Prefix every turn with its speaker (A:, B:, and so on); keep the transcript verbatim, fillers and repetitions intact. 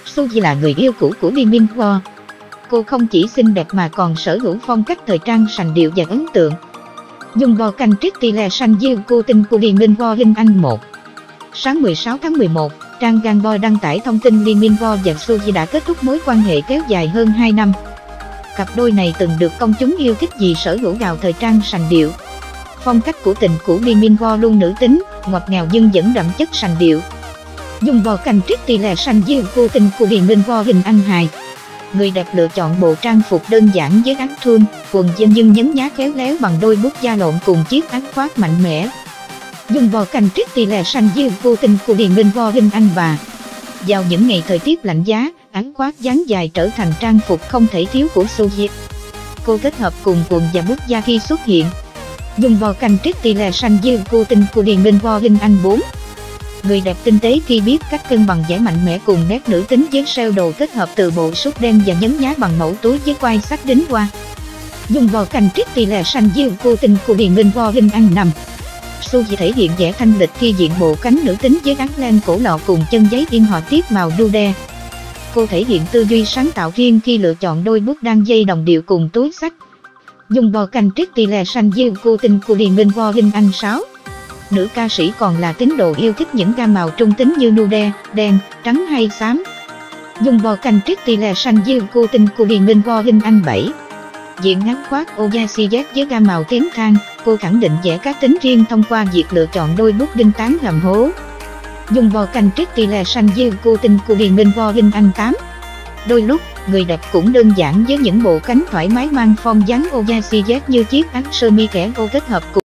A: Suzy là người yêu cũ của Lee Min Ho. Cô không chỉ xinh đẹp mà còn sở hữu phong cách thời trang sành điệu và ấn tượng. Dung Bo Canh Pretty Le San Diêu cô tin của Lee Min Ho hình ảnh một. Sáng mười sáu tháng mười một, trang Gangboy đăng tải thông tin Lee Min Ho và Suzy đã kết thúc mối quan hệ kéo dài hơn hai năm. Cặp đôi này từng được công chúng yêu thích vì sở hữu gạo thời trang sành điệu. Phong cách của tình cũ Lee Min Ho luôn nữ tính, ngọt ngào nhưng vẫn đậm chất sành điệu. Dung Bo Canh Pretty Le San Diêu cô tin của Lee Min Ho hình ảnh hai. Người đẹp lựa chọn bộ trang phục đơn giản với áo thun, quần jean nhưng nhấn nhá khéo léo bằng đôi bút da lộn cùng chiếc áo khoác mạnh mẽ. Dung Bo Canh Pretty Le San Diêu cô tin của Lee Min Ho hình ảnh ba. Vào những ngày thời tiết lạnh giá, áo khoác dáng dài trở thành trang phục không thể thiếu của Suzy. Cô kết hợp cùng quần và bút da khi xuất hiện. Dung Bo Canh Pretty Le San Diêu cô tin của Lee Min Ho hình ảnh bốn. Người đẹp tinh tế khi biết cách cân bằng vẻ mạnh mẽ cùng nét nữ tính với sale đồ kết hợp từ bộ sút đen và nhấn nhá bằng mẫu túi với quai sắt đính hoa. Dung Bo Canh Pretty Le San Diêu cô tin của Lee Min Ho hình ảnh năm. Suzy thể hiện vẻ thanh lịch khi diện bộ cánh nữ tính với áo len cổ lọ cùng chân giấy in họa tiết màu nude. Cô thể hiện tư duy sáng tạo riêng khi lựa chọn đôi bút đan dây đồng điệu cùng túi xách. Dung Bo Canh Pretty Le San Diêu cô tin của Lee Min Ho hình ảnh sáu. Nữ ca sĩ còn là tín đồ yêu thích những gam màu trung tính như nude, đen, trắng hay xám. Dung Bo Canh Pretty Le San Diêu cô tin của Lee Min Ho hình ảnh bảy. Diện áo khoác oversize với gam màu tím than, cô khẳng định vẻ cá tính riêng thông qua việc lựa chọn đôi bút đinh tán hầm hố. Dung Bo Canh Pretty Le San Diêu cô tin của Lee Min Ho hình ảnh tám. Đôi lúc, người đẹp cũng đơn giản với những bộ cánh thoải mái mang form dáng oversize như chiếc áo sơ mi kẻ ô kết hợp cùng